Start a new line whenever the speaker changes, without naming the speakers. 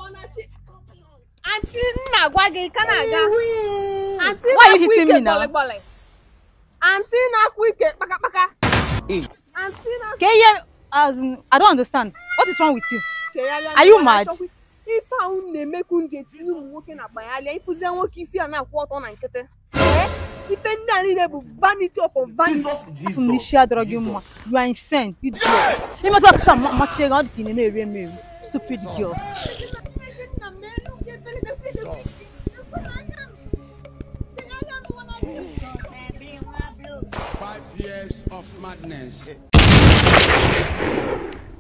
Auntie Nagwagi, can I go? Auntie,
why are you hitting me now?
Auntie Nakwike, Paka.
Hey.
Auntie
Nakwike. I don't understand. What is wrong with you? Are you mad?
If I only make you working at my alley, if you are not what on and get vanity upon vanity.
You are insane. You idiot. You must have some much stupid girl.
5 years of madness.